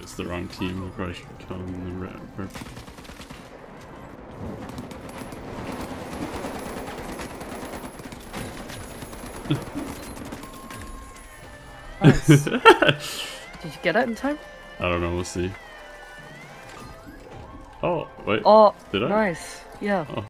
It's the wrong team. We probably should kill them in the red. Nice. Did you get it in time? I don't know. We'll see. Oh wait. Oh, did I? nice. Yeah. Oh.